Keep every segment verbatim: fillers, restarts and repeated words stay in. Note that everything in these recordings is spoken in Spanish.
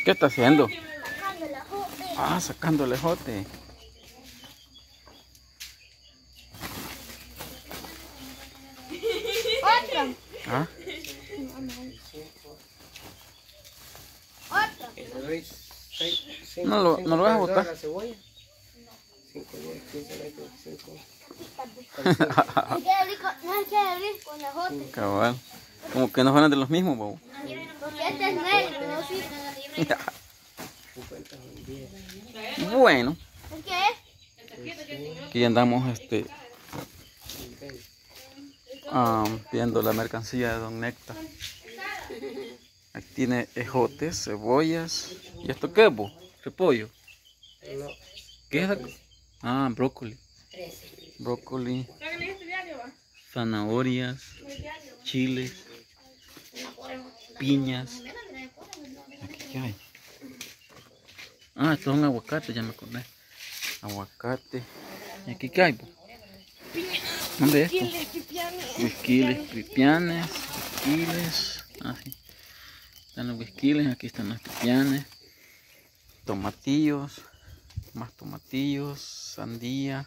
¿Qué está haciendo? Sacando el ajote. Ah, sacando el ejote. Otro. ¿Ah? Otro. No lo, no lo vas a botar. Es que rico, no es que rico con ajote. Cabal. Como que no fueran de los mismos, bobo. Porque este es negro, no sirve. Bueno, ¿Es qué es? aquí andamos este ah, viendo la mercancía de Don Necta. Aquí tiene ejotes, cebollas. ¿Y esto qué es, bo? Repollo. ¿Qué es? Ah, brócoli. Brócoli, zanahorias, chiles, piñas. Aquí qué hay. Ah, estos son aguacates, ya me acordé. Aguacate. ¿Y aquí qué hay, bo? ¿Dónde es esto? Huisquiles, pipianes, huisquiles. Ah, sí. Están los huisquiles, aquí están los pipianes. Tomatillos, más tomatillos, sandía.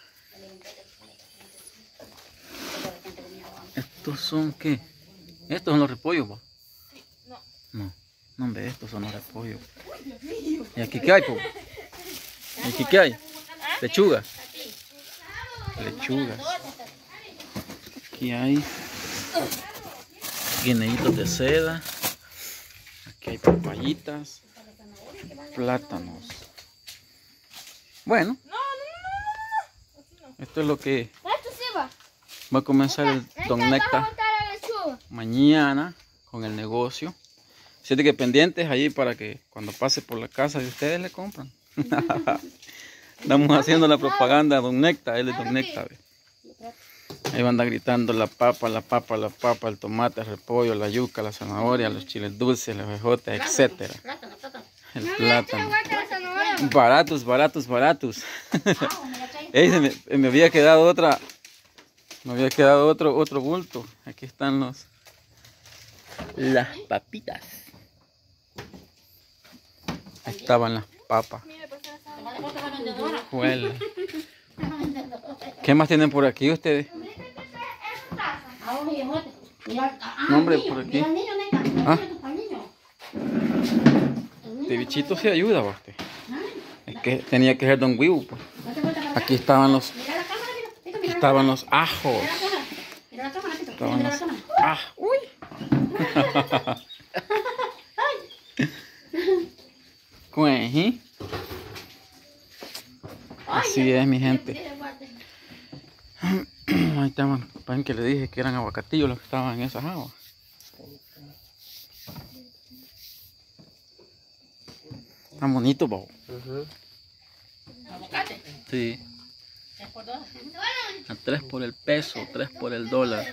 ¿Estos son qué? ¿Estos son los repollos, bo? No. No, no, hombre, estos son los repollos. ¿Y aquí qué hay, po? ¿Y aquí qué hay? Lechuga. Lechugas. Aquí hay guineitos de seda. Aquí hay papayitas. Plátanos. Bueno. Esto es lo que Esto sí va. va a comenzar el Don Necta mañana con el negocio. Así que pendientes ahí para que cuando pase por la casa de ustedes le compran. Estamos haciendo la propaganda a Don Necta, él es Don Necta. ¿Ve? Ahí van a andar gritando la papa, la papa, la papa, el tomate, el repollo, la yuca, la zanahoria, los chiles dulces, los ejotes, etcétera. El plátano. Baratos, baratos, baratos. Ey, se me, me había quedado otra, me había quedado otro, otro bulto. Aquí están los, las papitas. Ahí estaban las papas. Huele. ¿Qué más tienen por aquí ustedes? No, hombre, por aquí. Ah. Este bichito se ayuda, usted. Es que tenía que ser Don Wibu, pues. Aquí estaban los, aquí estaban los ajos. Estaban los ajos. Uy. Cuejí. Así es, mi gente. Ahí estaban, ven que le dije que eran aguacatillos los que estaban en esas aguas. Están bonitos, babo. Uh-huh. ¿Aguacate? Sí. ¿tres por dos? A tres por el peso, tres por el dólar.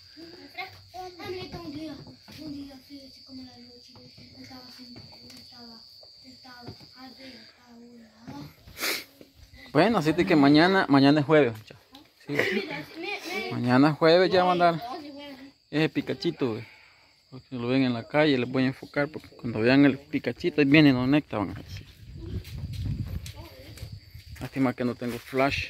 Un día, un día fui así como la noche, estaba haciendo, estaba, estaba, arriba, estaba. Bueno, así que mañana, mañana es jueves, muchachos. Sí. Mañana es jueves ya van a dar ese picachito, güey. Porque si lo ven en la calle les voy a enfocar porque cuando vean el picachito ahí viene Don Necta, van a decir. Lástima que no tengo flash.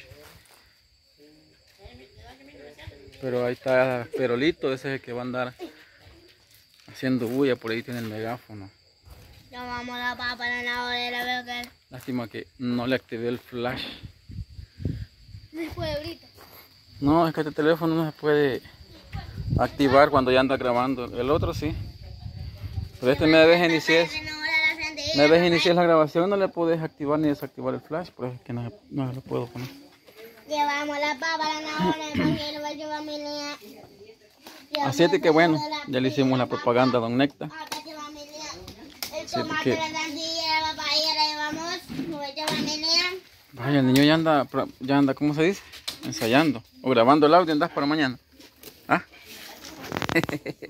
Pero ahí está Perolito, ese es el que va a andar haciendo bulla, por ahí tiene el megáfono. Llamamos la papa en la bolera, veo que Lástima que no le activé el flash. después de ahorita. No, es que este teléfono no se puede activar cuando ya anda grabando. El otro sí. Pero este me debes iniciar. Me debes iniciar la grabación, no le puedes activar ni desactivar el flash, por eso es que no, no lo puedo poner. Llevamos la papa en la bolera, porque lo va a llevar mi niña. Así es que bueno, ya le hicimos la propaganda a Don Necta. El tomate, la sandía, la papaya la llevamos, lo va a llevar mi niña. Vaya, el niño ya anda, ya anda, ¿cómo se dice? Ensayando o grabando el audio, andas para mañana. ¿Ah? ¿Qué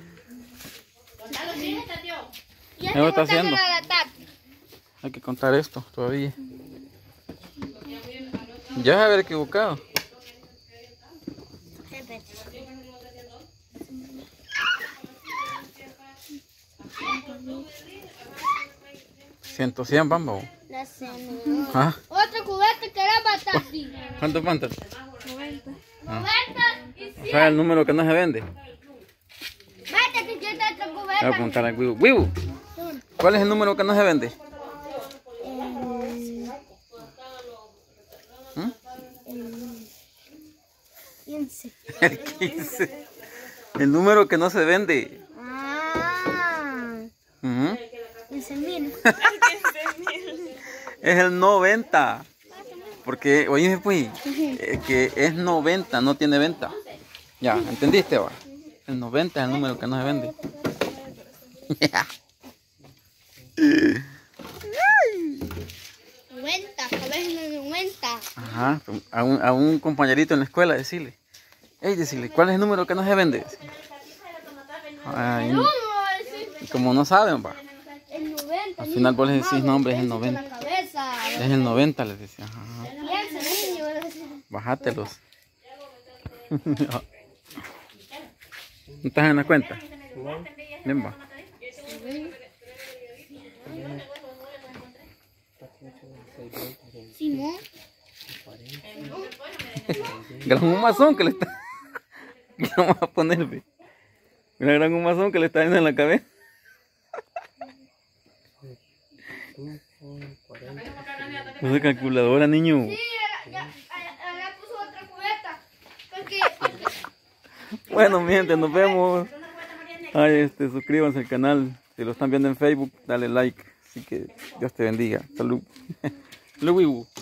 ¿Qué está haciendo? Hay que contar esto todavía. Ya se haber equivocado. ciento cien, vamos. La cena. ¿Ah? Otra cubeta que era batati. ¿Cuánto falta? noventa. Ah. noventa y cien. ¿Sabe el número que no se vende? Vete, que yo te otra Voy a cubeta. apuntar al Wibu. Wibu, ¿cuál es el número que no se vende? ¿Mm? quince. El quince. El número que no se vende. Ah. Ujú. quince mil. Es el noventa. Porque, oye, pues, eh, que es noventa, no tiene venta. Ya, ¿entendiste ahora? El noventa es el número que no se vende. noventa, a veces noventa. Ajá, a un, a un compañerito en la escuela decirle. Ey, decirle, ¿cuál es el número que no se vende? Ay, No, y como no saben, va. el noventa. Al final vos les decís, no, hombre, es el La noventa. cabeza. Es el noventa, les decía. Ajá. Piensa, niño. Bájatelos. ¿No estás en la cuenta? Bien, va. Simón. Gran humazón que le está... ¿Qué vamos a ponerle? Una gran humazón que le está dando en la cabeza. Usa calculadora, niño. Sí, ya, ya, ya puso otra cubeta. Porque, Bueno, mi gente, nos vemos. Ay, este, suscríbanse al canal. Si lo están viendo en Facebook, dale like. Así que Dios te bendiga. Salud. Salud, Wibu.